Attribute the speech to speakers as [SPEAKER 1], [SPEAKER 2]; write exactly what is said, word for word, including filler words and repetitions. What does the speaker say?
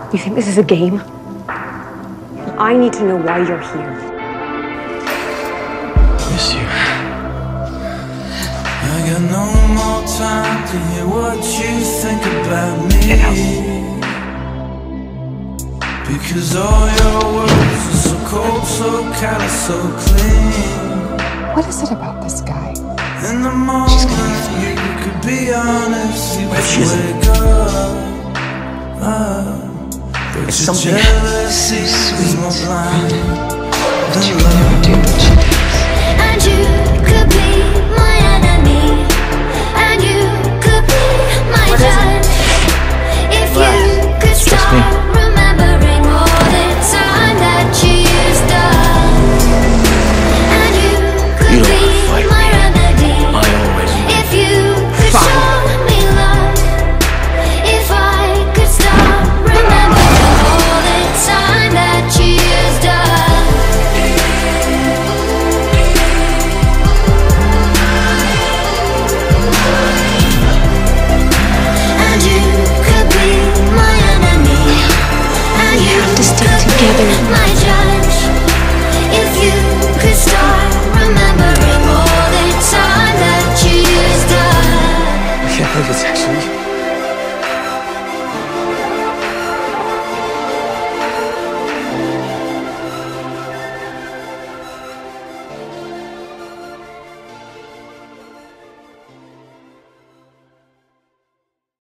[SPEAKER 1] You think this is a game? I need to know why you're here.
[SPEAKER 2] Miss you.
[SPEAKER 3] I got no more time to hear what you think about me.
[SPEAKER 2] Get out.
[SPEAKER 3] Because all your words are so cold, so callous, so clean.
[SPEAKER 4] What is it about this guy?
[SPEAKER 3] In the moment, you could be honest, you would wake up. But your
[SPEAKER 2] Something
[SPEAKER 3] jealousy
[SPEAKER 2] so
[SPEAKER 3] is more blind
[SPEAKER 2] that
[SPEAKER 3] than
[SPEAKER 2] you would never do what she does.
[SPEAKER 5] And you